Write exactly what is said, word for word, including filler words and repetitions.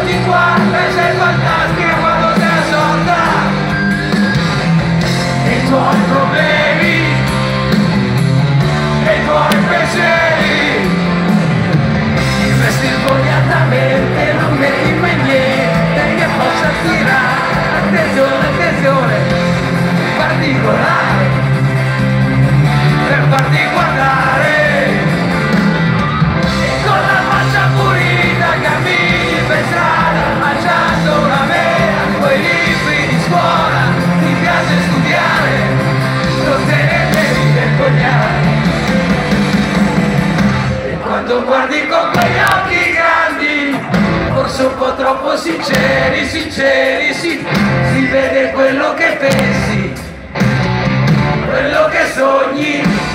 ti guarda e sei fantastica quando sei assorta nei tuoi problemi, nei tuoi pensieri. Investi sbagliatamente, non metti mai niente che possa attirare attenzione, attenzione particolare per farti guardare. E con la faccia pulita cammini per strada mangiando una mela, quei libri di scuola, ti piace studiare, non te ne devi vergognare. E quando guardi con quegli occhi grandi, forse un po' troppo sinceri, sinceri, si, si vede quello che pensi, quello che sogni.